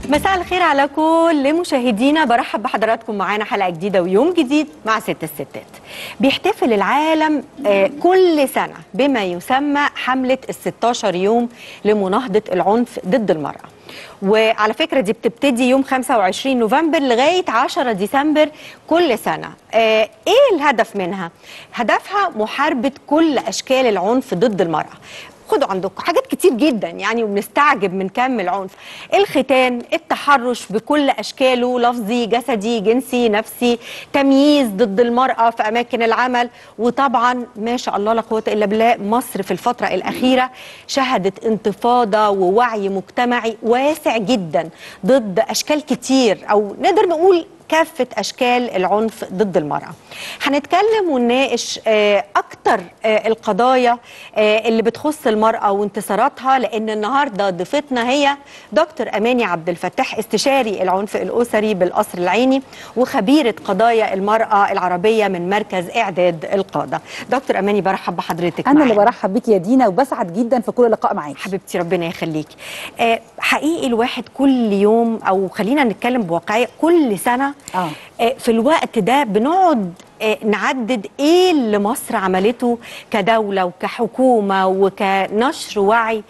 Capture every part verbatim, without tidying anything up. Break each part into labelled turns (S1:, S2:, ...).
S1: مساء الخير على كل مشاهدينا، برحب بحضراتكم معانا حلقة جديدة ويوم جديد مع ست الستات. بيحتفل العالم كل سنة بما يسمى حملة الستاشر يوم لمناهضة العنف ضد المرأة، وعلى فكرة دي بتبتدي يوم خمسة وعشرين نوفمبر لغاية عشرة ديسمبر كل سنة. آه ايه الهدف منها؟ هدفها محاربة كل أشكال العنف ضد المرأة. خدوا عندكم حاجات كتير جدا يعني، وبنستعجب من كم العنف: الختان، التحرش بكل اشكاله، لفظي، جسدي، جنسي، نفسي، تمييز ضد المرأة في اماكن العمل. وطبعا ما شاء الله لا قوة الا بالله، مصر في الفترة الاخيرة شهدت انتفاضة ووعي مجتمعي واسع جدا ضد اشكال كتير، او نقدر نقول كافة أشكال العنف ضد المرأة. هنتكلم ونناقش أكتر القضايا اللي بتخص المرأة وانتصاراتها، لأن النهاردة ضيفتنا هي دكتور أماني عبد الفتاح، استشاري العنف الأسري بالقصر العيني وخبيرة قضايا المرأة العربية من مركز إعداد القادة. دكتور أماني، برحب بحضرتك.
S2: أنا اللي برحب بيك يا دينا، وبسعد جدا في كل لقاء معاك
S1: حبيبتي، ربنا يخليكي. حقيقي الواحد كل يوم، أو خلينا نتكلم بواقعية، كل سنة آه. في الوقت ده بنقعد نعدد ايه اللي مصر عملته كدولة وكحكومة وكنشر وعي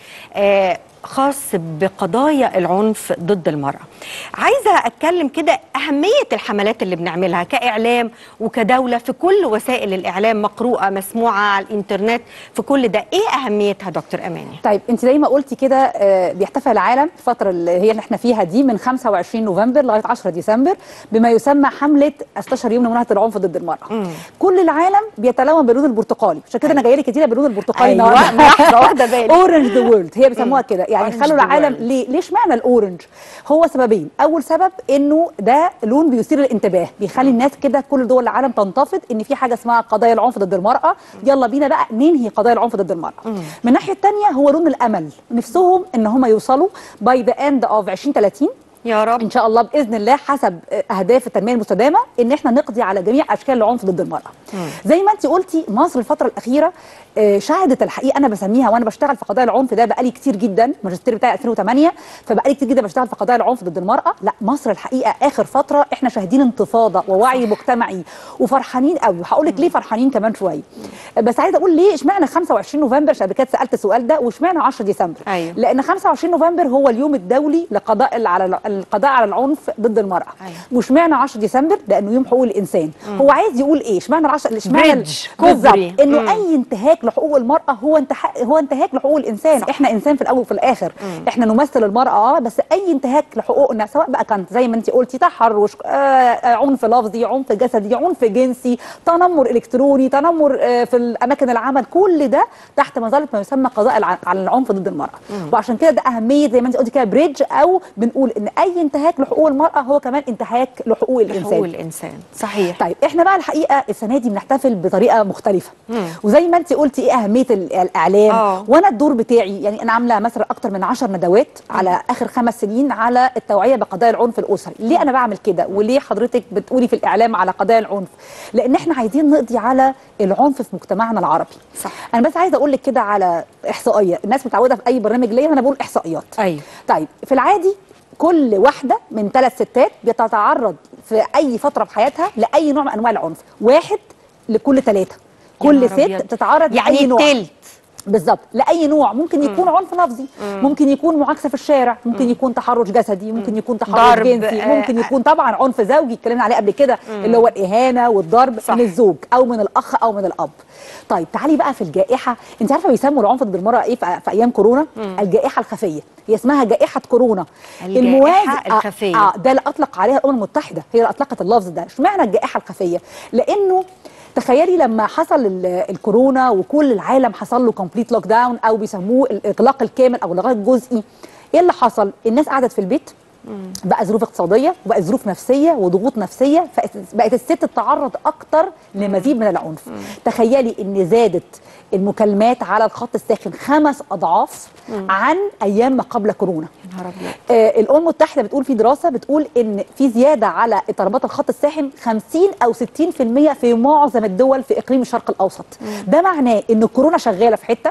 S1: خاص بقضايا العنف ضد المرأة. عايزة أتكلم كده أهمية الحملات اللي بنعملها كإعلام وكدولة في كل وسائل الإعلام، مقروءة، مسموعة، على الإنترنت، في كل ده إيه أهميتها دكتور أماني؟
S2: طيب أنت زي ما قلتي كده، بيحتفل العالم الفترة اللي هي اللي احنا فيها دي من خمسة وعشرين نوفمبر لغاية عشرة ديسمبر بما يسمى حملة ستاشر يوم لمناهضة العنف ضد المرأة. مم. كل العالم بيتلون باللون البرتقالي، عشان كده أنا جايه لك كتير باللون البرتقالي.
S1: أيوة، لحظة واحدة بالي.
S2: أورنج ذا وورلد هي بيسموها كده، يعني خلوا العالم ليه؟ ليش معنى الأورنج؟ هو سببين. أول سبب إنه ده لون بيثير الانتباه، بيخلي الناس كده كل دول العالم تنتفض إن في حاجة اسمها قضايا العنف ضد المرأة، يلا بينا بقى ننهي قضايا العنف ضد المرأة. مم. من الناحية الثانية هو لون الأمل، نفسهم إن هم يوصلوا باي ذا إند أوف عشرين ثلاثين
S1: يا رب
S2: ان شاء الله باذن الله حسب اهداف التنميه المستدامه ان احنا نقضي على جميع اشكال العنف ضد المراه. مم. زي ما انت قلتي، مصر الفتره الاخيره شهدت الحقيقه، انا بسميها وانا بشتغل في قضايا العنف ده بقالي كتير جدا، الماجستير بتاعي ألفين وثمانية، فبقالي كتير جدا بشتغل في قضايا العنف ضد المراه. لا، مصر الحقيقه اخر فتره احنا شاهدين انتفاضه ووعي صح. مجتمعي وفرحانين قوي. وهقول لك ليه فرحانين كمان شويه، بس عايزه اقول ليه اشمعنى خمسة وعشرين نوفمبر، عشان كده سالت السؤال ده، واشمعنى عشرة ديسمبر.
S1: أيوه.
S2: لان خمسة وعشرين نوفمبر هو اليوم الدولي لقضاء على القضاء على العنف ضد المرأة. أيوة. واشمعنى عشرة ديسمبر؟ لانه يوم حقوق الانسان. مم. هو عايز يقول ايه؟ اشمعنى العشرة؟ اشمعنى بالظبط انه مم. اي انتهاك لحقوق المرأة هو انتهاك هو انتهاك لحقوق الانسان. صح. احنا انسان في الاول وفي الاخر. مم. احنا نمثل المرأة اه بس اي انتهاك لحقوقنا، سواء بقى كانت زي ما انت قلتي تحرش، آه عنف لفظي، عنف جسدي، عنف جنسي، تنمر الكتروني، تنمر آه في الاماكن العمل، كل ده تحت مظله ما يسمى قضاء على العنف ضد المرأة. مم. وعشان كده ده اهمية زي ما انت قلتي كده بريدج، او بنقول ان اي انتهاك لحقوق المرأة هو كمان انتهاك لحقوق الانسان.
S1: لحقوق الانسان، صحيح.
S2: طيب احنا بقى الحقيقه السنه دي بنحتفل بطريقه مختلفه. مم. وزي ما انت قلتي ايه اهميه الاعلام. أوه. وانا الدور بتاعي يعني انا عامله مثلا اكتر من عشر ندوات مم. على اخر خمس سنين على التوعيه بقضايا العنف الاسري. ليه انا بعمل كده؟ وليه حضرتك بتقولي في الاعلام على قضايا العنف؟ لان احنا عايزين نقضي على العنف في مجتمعنا العربي. صح. انا بس عايزه اقول لك كده على احصائيه، الناس متعوده في اي برنامج ليا انا بقول احصائيات. ايوه. طيب في العادي كل واحدة من ثلاث ستات بتتعرض في أي فترة في حياتها لأي نوع من أنواع العنف، واحد لكل ثلاثة. كل ست بتتعرض
S1: يعني
S2: لأي نوع
S1: التلت
S2: بالظبط، لأي نوع. ممكن يكون مم. عنف لفظي، مم. ممكن يكون معاكسة في الشارع، ممكن مم. يكون تحرش جسدي، ممكن يكون تحرش جنسي، ممكن يكون طبعا عنف زوجي اتكلمنا عليه قبل كده، اللي هو الإهانة والضرب صح. من الزوج أو من الأخ أو من الأب. طيب تعالي بقى في الجائحة، أنت عارفة بيسموا العنف ضد المرأة إيه في أيام كورونا؟ مم. الجائحة الخفية، هي اسمها جائحة كورونا.
S1: الجائحة الخفية
S2: آه ده اللي أطلق عليها الأمم المتحدة، هي اللي أطلقت اللفظ ده. اشمعنى الجائحة الخفية؟ لأنه تخيلي لما حصل الكورونا وكل العالم حصل له كومبليت لوك داون، او بيسموه الاغلاق الكامل او الاغلاق الجزئي، ايه اللي حصل؟ الناس قعدت في البيت، بقى ظروف اقتصاديه وبقى ظروف نفسيه وضغوط نفسيه، فبقت الست تتعرض اكتر لمزيد من العنف. مم. تخيلي ان زادت المكالمات على الخط الساخن خمس اضعاف مم. عن ايام ما قبل كورونا. يا نهار ابيض. آه الامم المتحده بتقول في دراسه بتقول ان في زياده على اضطرابات الخط الساخن خمسين او ستين في المية في معظم الدول في اقليم الشرق الاوسط. مم. ده معناه ان الكورونا شغاله في حته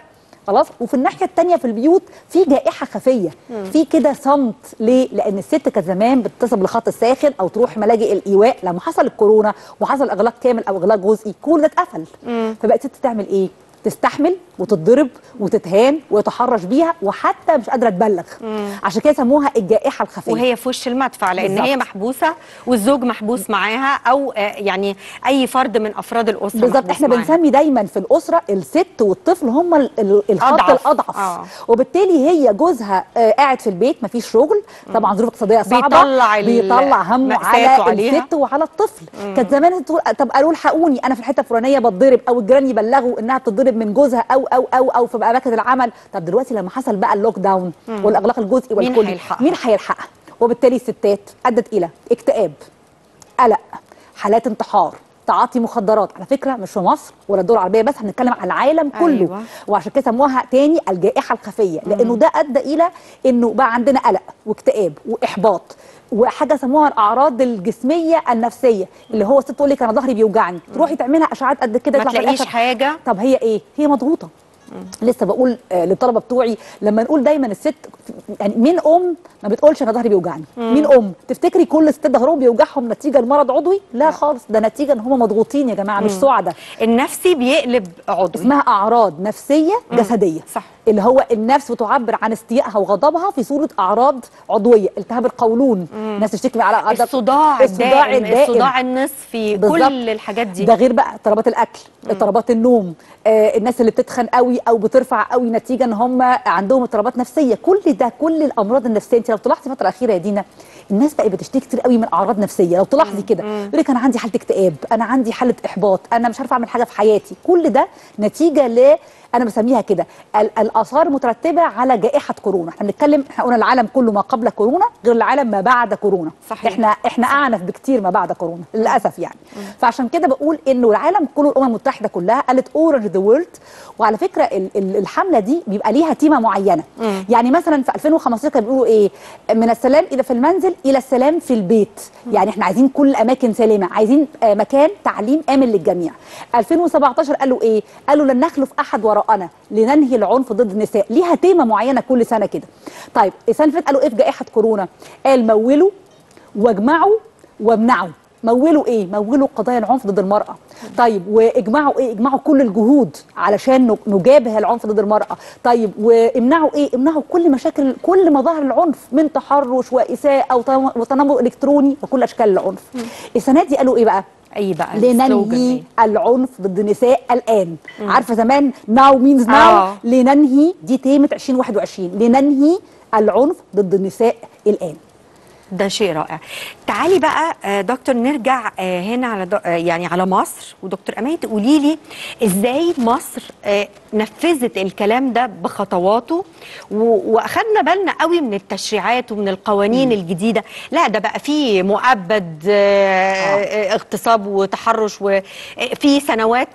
S2: خلاص. وفي الناحيه الثانيه في البيوت في جائحه خفيه، في كده صمت. ليه؟ لان الست كانت زمان بتتصل بالخط الساخن او تروح ملاجئ الايواء. لما حصل الكورونا وحصل اغلاق كامل او اغلاق جزئي كل ده اتقفل، فبقت الست تعمل ايه؟ تستحمل وتتضرب وتتهان ويتحرش بيها وحتى مش قادره تبلغ. عشان كده سموها الجائحه الخفيه،
S1: وهي في وش المدفع لان
S2: بالزبط.
S1: هي محبوسه والزوج محبوس معاها، او يعني اي فرد من افراد الاسره
S2: بالظبط. احنا معاها. بنسمي دايما في الاسره الست والطفل هم الخط الاضعف، آه. وبالتالي هي جوزها آه قاعد في البيت مفيش شغل، طبعا ظروف اقتصاديه صعبه،
S1: بيطلع
S2: بيطلع همه على الست وعلى الطفل. كانت زمان تقول طب قالوا الحقوني انا في الحته الفلانيه بتضرب، او الجيران يبلغوا انها بتضرب من جوزها او او او او في اماكن العمل. طب دلوقتي لما حصل بقى اللوك داون والاغلاق الجزئي والكلي، مين هيلحقها؟ مين هيلحقها؟ وبالتالي الستات ادت الى اكتئاب، قلق، حالات انتحار، تعاطي مخدرات. على فكره مش في مصر ولا الدول العربيه بس، هنتكلم على العالم كله. أيوة. وعشان كده سموها تاني الجائحه الخفيه، لانه ده ادى الى انه بقى عندنا قلق واكتئاب واحباط، وحاجه سموها الاعراض الجسميه النفسيه، اللي هو الست تقول لك انا ظهري بيوجعني، تروحي تعملها اشعاعات قد كده
S1: ما تلاقيش حاجه.
S2: طب هي ايه؟ هي مضغوطه. مم. لسه بقول آه للطلبه بتوعي لما نقول دايما الست، يعني مين ام ما بتقولش انا ظهري بيوجعني؟ مم. مين ام تفتكري كل الستات ظهرهم بيوجعهم نتيجه لمرض عضوي؟ لا, لا خالص، ده نتيجه ان هم مضغوطين يا جماعه، مش سعداء.
S1: النفسي بيقلب عضوي،
S2: اسمها اعراض نفسيه مم. جسديه.
S1: صح.
S2: اللي هو النفس بتعبر عن استيائها وغضبها في صوره اعراض عضويه، التهاب القولون، ناس تشتكي على
S1: الصداع الصداع الدائم، الصداع النصفي، بالزبط. كل الحاجات دي.
S2: ده غير بقى اضطرابات الاكل، اضطرابات النوم، آه الناس اللي بتتخن قوي او بترفع قوي نتيجه ان هم عندهم اضطرابات نفسيه. كل ده كل الامراض النفسيه. انت لو تلاحظي الفتره الاخيره يا دينا الناس بقت بتشتكي كتير قوي من اعراض نفسيه. لو تلاحظي كده يقول لك انا عندي حاله اكتئاب، انا عندي حاله احباط، انا مش عارفه اعمل حاجه في حياتي. كل ده نتيجه ل انا بسميها كده الاثار المترتبه على جائحه كورونا. احنا بنتكلم، احنا قلنا العالم كله ما قبل كورونا غير العالم ما بعد كورونا. صحيح. احنا احنا اعنف بكتير ما بعد كورونا للاسف يعني. مم. فعشان كده بقول انه العالم كله، الامم المتحده كلها قالت اورنج ذا وورلد. وعلى فكره ال ال الحمله دي بيبقى ليها تيمه معينه. مم. يعني مثلا في ألفين وخمستاشر كانوا بيقولوا ايه؟ من السلام الى في المنزل الى السلام في البيت. مم. يعني احنا عايزين كل اماكن سليمه، عايزين آه مكان تعليم امن للجميع. ألفين وسبعتاشر قالوا ايه؟ قالوا لن نخلف احد وراءنا لننهي العنف ضد النساء. ليها تيمه معينه كل سنه كده. طيب السنه اللي فاتت قالوا ايه في جائحه كورونا؟ قال مولوا واجمعوا وامنعوا. مولوا ايه؟ مولوا قضايا العنف ضد المراه. طيب واجمعوا ايه؟ اجمعوا كل الجهود علشان نجابه العنف ضد المراه. طيب وامنعوا ايه؟ امنعوا كل مشاكل، كل مظاهر العنف من تحرش واساءه او تنمر الكتروني وكل اشكال العنف. السنه دي قالوا ايه بقى؟
S1: اي بقى
S2: لننهي العنف ضد النساء الان. مم. عارفه زمان ناو مينز ناو، لننهي دي تيمه ألفين وواحد وعشرين، لننهي العنف ضد النساء الان.
S1: ده شيء رائع. تعالي بقى دكتور نرجع هنا على يعني على مصر، ودكتور أماني تقولي لي ازاي مصر نفذت الكلام ده بخطواته واخدنا بالنا قوي من التشريعات ومن القوانين م. الجديده. لا ده بقى في مؤبد آه. اغتصاب وتحرش، وفي سنوات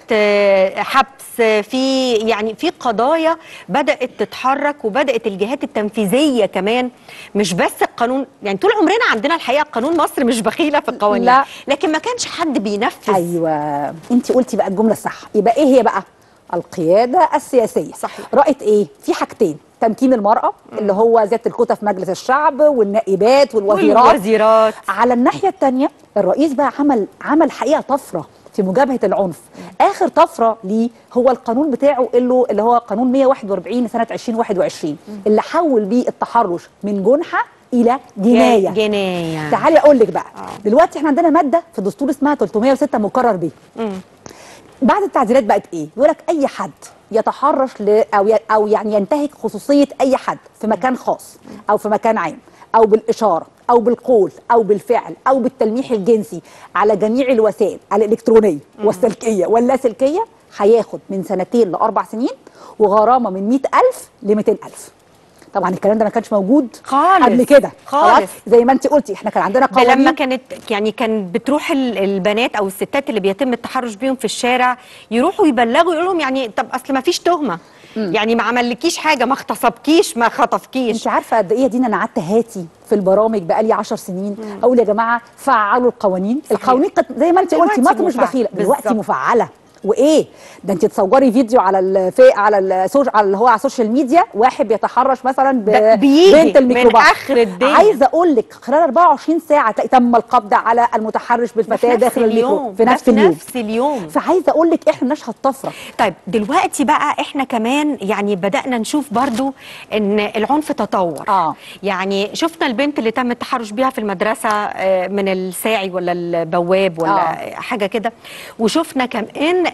S1: حبس، في يعني في قضايا بدات تتحرك، وبدات الجهات التنفيذيه كمان، مش بس القانون. يعني طول عمرنا عندنا الحقيقه قانون مصر مش بخيله في القوانين، لا. لكن ما كانش حد بينفذ.
S2: ايوه انت قلتي بقى الجمله الصح. يبقى ايه هي بقى؟ القياده السياسيه.
S1: صحيح.
S2: رأت ايه؟ في حاجتين: تمكين المرأة مم. اللي هو زيادة الكوتا في مجلس الشعب والنائبات والوزيرات.
S1: والوزيرات.
S2: على الناحية الثانية الرئيس بقى عمل عمل حقيقة طفرة في مجابهة العنف. مم. آخر طفرة ليه هو القانون بتاعه اللي, اللي هو قانون مية وواحد وأربعين سنة ألفين وواحد وعشرين، مم. اللي حول بيه التحرش من جنحة إلى جناية.
S1: جناية.
S2: تعالي أقول لك بقى. آه. دلوقتي احنا عندنا مادة في الدستور اسمها ثلاثمية وستة مكرر بيه. مم. بعد التعديلات بقت ايه؟ يقول لك اي حد يتحرش ل او او يعني ينتهك خصوصيه اي حد في مكان خاص او في مكان عام او بالاشاره او بالقول او بالفعل او بالتلميح الجنسي على جميع الوسائل الالكترونيه والسلكيه واللاسلكيه هياخد من سنتين لاربع سنين وغرامه من مئة ألف ل مئتين ألف. طبعا الكلام ده ما كانش موجود
S1: خالص
S2: قبل كده
S1: خالص.
S2: زي ما انت قلتي احنا كان عندنا قوانين.
S1: لما كانت يعني كان بتروح البنات او الستات اللي بيتم التحرش بيهم في الشارع يروحوا يبلغوا يقول لهم يعني طب اصل ما فيش تهمه، مم. يعني ما عملكيش حاجه، ما اغتصبكيش، ما خطفكيش.
S2: انت عارفه قد ايه يا دينا انا قعدت هاتي في البرامج بقالي عشر سنين مم. اقول يا جماعه فعلوا القوانين. صحيح. القوانين زي ما انت قلتي مصر مش بخيله، دلوقتي مفعله وايه ده انت تصوري فيديو على الفي على السوش على اللي هو على السوشيال ميديا واحد بيتحرش مثلا ببنت الميكروباص
S1: من اخر الدنيا.
S2: عايزه اقول لك خلال أربعة وعشرين ساعه تلاقي تم القبض على المتحرش بالفتاه داخل الميكرو
S1: في نفس اليوم في نفس اليوم.
S2: فعايزه اقول لك احنا نشهد طفره.
S1: طيب دلوقتي بقى احنا كمان يعني بدانا نشوف برضو ان العنف تطور.
S2: اه
S1: يعني شفنا البنت اللي تم التحرش بيها في المدرسه من الساعي ولا البواب ولا آه. حاجه كده، وشفنا كمان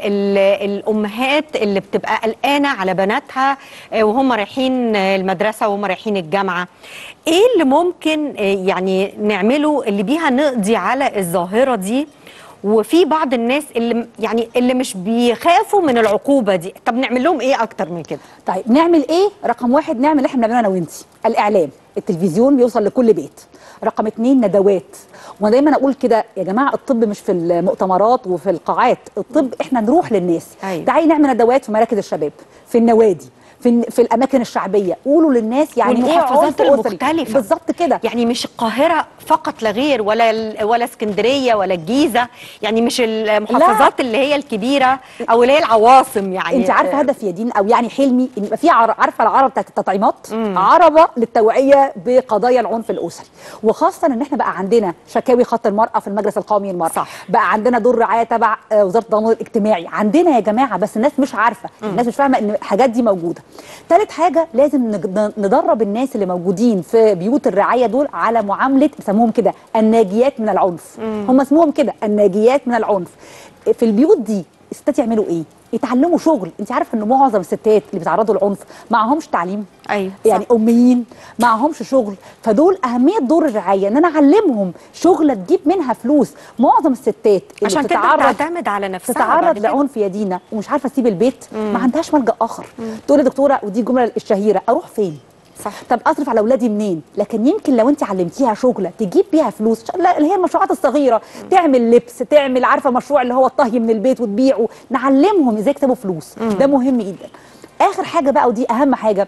S1: الامهات اللي بتبقى قلقانه على بناتها وهم رايحين المدرسه وهم رايحين الجامعه. ايه اللي ممكن يعني نعمله اللي بيها نقضي على الظاهره دي؟ وفي بعض الناس اللي يعني اللي مش بيخافوا من العقوبه دي، طب نعمل لهم ايه اكتر من كده؟
S2: طيب نعمل ايه؟ رقم واحد نعمل اللي احنا بنعمله انا وانتي، الاعلام، التلفزيون بيوصل لكل بيت. رقم اتنين ندوات، وانا دايما اقول كده يا جماعه الطب مش في المؤتمرات وفي القاعات، الطب احنا نروح للناس.
S1: أيوة.
S2: تعالي نعمل ندوات في مراكز الشباب، في النوادي، في في الاماكن الشعبيه، قولوا للناس يعني ايه
S1: والمحافظات المختلفه
S2: بالظبط كده.
S1: يعني مش القاهره فقط لا غير، ولا ولا اسكندريه ولا الجيزه، يعني مش المحافظات لا. اللي هي الكبيره او اللي هي العواصم. يعني
S2: انت عارفه هدف يا دين او يعني حلمي ان يبقى في عارفه العربه بتاعت التطعيمات، مم. عربه للتوعيه بقضايا العنف الاسري، وخاصه ان احنا بقى عندنا شكاوي خط المراه في المجلس القومي للمراه،
S1: صح.
S2: بقى عندنا دور رعايه تبع وزاره الضمان الاجتماعي عندنا يا جماعه، بس الناس مش عارفه، مم. الناس مش فاهمه ان الحاجات دي موجوده. ثالث حاجه لازم ندرب الناس اللي موجودين في بيوت الرعايه دول على معامله بيسموهم كده الناجيات من العنف. مم. هم اسمهم كده الناجيات من العنف. في البيوت دي الستات يعملوا ايه؟ يتعلموا شغل. انت عارفه ان معظم الستات اللي بيتعرضوا للعنف معهمش تعليم،
S1: ايوه
S2: يعني صح. اميين معهمش شغل، فدول اهميه دور الرعايه ان انا اعلمهم شغله تجيب منها فلوس. معظم الستات اللي
S1: عشان
S2: بتتعرض
S1: تعتمد على نفسها
S2: تتعرض لعنف يا دينا ومش عارفه تسيب البيت، مم. ما عندهاش ملجا اخر. تقول يا دكتوره ودي الجمله الشهيره، اروح فين؟
S1: صح.
S2: طب اصرف على اولادي منين؟ لكن يمكن لو انت علمتيها شغله تجيب بيها فلوس، اللي هي المشروعات الصغيره، مم. تعمل لبس، تعمل عارفه مشروع اللي هو الطهي من البيت وتبيعه، نعلمهم ازاي يكسبوا فلوس. مم. ده مهم جدا. اخر حاجه بقى ودي اهم حاجه،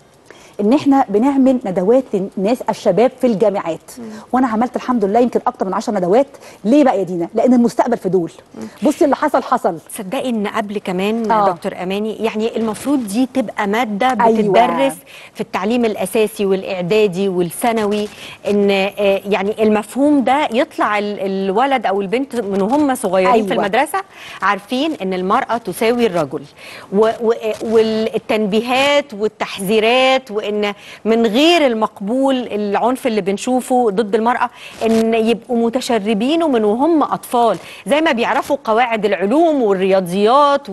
S2: ان احنا بنعمل ندوات للناس الشباب في الجامعات. مم. وانا عملت الحمد لله يمكن اكتر من عشر ندوات. ليه بقى يا دينا؟ لان المستقبل في دول. مم. بصي اللي حصل حصل.
S1: تصدقي ان قبل كمان آه. دكتور اماني يعني المفروض دي تبقى ماده بتدرس أيوة. في التعليم الاساسي والاعدادي والثانوي، ان يعني المفهوم ده يطلع الولد او البنت من وهم صغيرين أيوة. في المدرسه عارفين ان المراه تساوي الرجل، والتنبيهات والتحذيرات، وان من غير المقبول العنف اللي بنشوفه ضد المرأة ان يبقوا متشربينه من وهم اطفال، زي ما بيعرفوا قواعد العلوم والرياضيات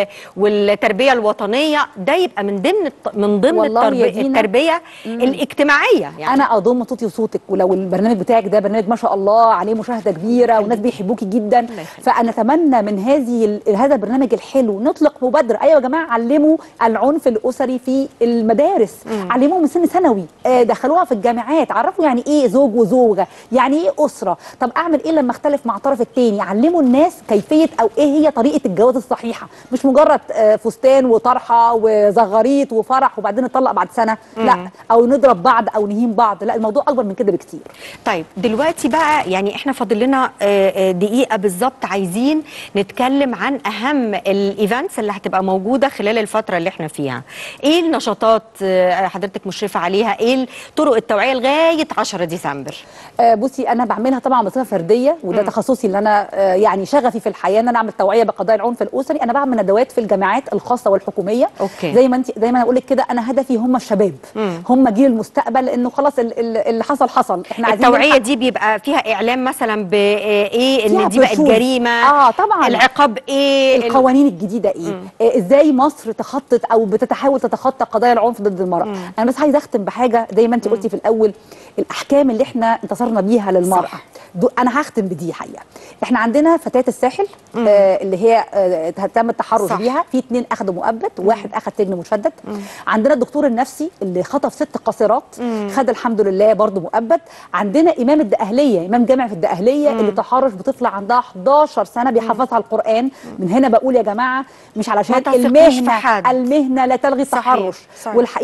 S1: والتربية الوطنية. ده يبقى من ضمن من ضمن التربية, التربية الاجتماعية. يعني
S2: انا اضم صوتي وصوتك، ولو البرنامج بتاعك ده برنامج ما شاء الله عليه مشاهدة كبيرة والناس بيحبوكي جدا، فانا اتمنى من هذه هذا البرنامج الحلو نطلق مبادرة. ايوه يا جماعة علموا العنف الاسري في المدارس، مم. علموهم من سن ثانوي، آه دخلوها في الجامعات، عرفوا يعني ايه زوج وزوجه، يعني ايه اسره، طب اعمل ايه لما اختلف مع الطرف الثاني، علموا الناس كيفيه او ايه هي طريقه الجواز الصحيحه، مش مجرد آه فستان وطرحه وزغاريت وفرح وبعدين نطلق بعد سنه، مم. لا، او نضرب بعض او نهين بعض، لا الموضوع اكبر من كده بكتير.
S1: طيب دلوقتي بقى يعني احنا فاضل لنا آه دقيقه بالظبط، عايزين نتكلم عن اهم الايفنتس اللي هتبقى موجوده خلال الفتره اللي احنا فيها. ايه النشاطات آه حضرتك مشرفه عليها؟ ايه طرق التوعيه لغايه عشرة ديسمبر؟
S2: آه بصي انا بعملها طبعا بصفه فرديه، وده م. تخصصي اللي انا آه يعني شغفي في الحياه ان انا اعمل توعيه بقضايا العنف الاسري. انا بعمل ندوات في الجامعات الخاصه والحكوميه.
S1: أوكي.
S2: زي ما انت دايما اقول لك كده، انا هدفي هم الشباب، م. هم جيل المستقبل، لانه خلاص اللي حصل حصل. احنا عايزين
S1: التوعيه دي بيبقى فيها اعلام مثلا بايه ان دي بقت جريمه؟
S2: اه طبعا.
S1: العقاب ايه؟
S2: القوانين الجديده ايه؟ آه ازاي مصر تخطط او بتحاول تتخطى قضايا العنف ضد المراه؟ م. انا بس عايزه اختم بحاجه زي ما انت قلتي في الاول، الاحكام اللي احنا انتصرنا بيها للمراه. انا هختم بدي حقيقه. احنا عندنا فتاه الساحل آه اللي هي آه تم التحرش بيها، في اثنين اخذوا مؤبد وواحد اخذ سجن مشدد. مم. عندنا الدكتور النفسي اللي خطف ست قاصرات خد الحمد لله برضه مؤبد. عندنا امام الدقهليه، امام جامع في الدقهليه اللي تحرش بطفله عندها حداشر سنه بيحفظها القران. مم. من هنا بقول يا جماعه مش علشان المهنه المهنه لا تلغي التحرش، والحقيقه برضه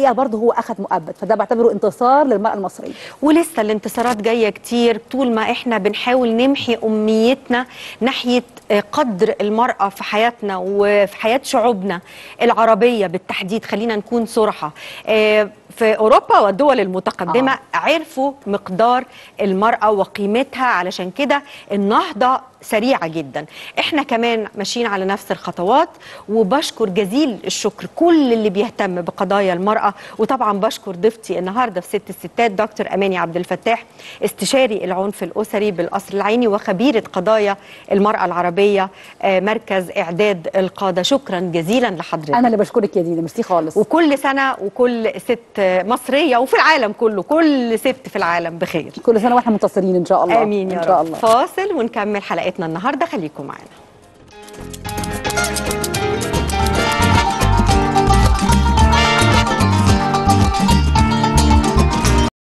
S2: وهو اخذ مؤبد، فده بعتبره انتصار للمراه المصريه.
S1: ولسه الانتصارات جايه كتير طول ما احنا بنحاول نمحي امنيتنا ناحيه قدر المراه في حياتنا وفي حياه شعوبنا العربيه بالتحديد. خلينا نكون صراحه، في أوروبا والدول المتقدمة آه. عرفوا مقدار المرأة وقيمتها، علشان كده النهضة سريعة جدا. احنا كمان ماشيين على نفس الخطوات، وبشكر جزيل الشكر كل اللي بيهتم بقضايا المرأة، وطبعا بشكر ضيفتي النهاردة في ست الستات دكتور أماني عبد الفتاح، استشاري العنف الأسري بالقصر العيني وخبيرة قضايا المرأة العربية مركز إعداد القادة. شكرا جزيلا لحضرتك.
S2: أنا اللي بشكرك يا دينا، ميرسي خالص.
S1: وكل سنة وكل ست مصرية وفي العالم كله، كل ست في العالم بخير.
S2: كل سنة واحنا منتصرين إن شاء الله.
S1: آمين يا
S2: إن شاء
S1: رب.
S2: الله.
S1: فاصل ونكمل حلقتنا النهاردة، خليكم معنا.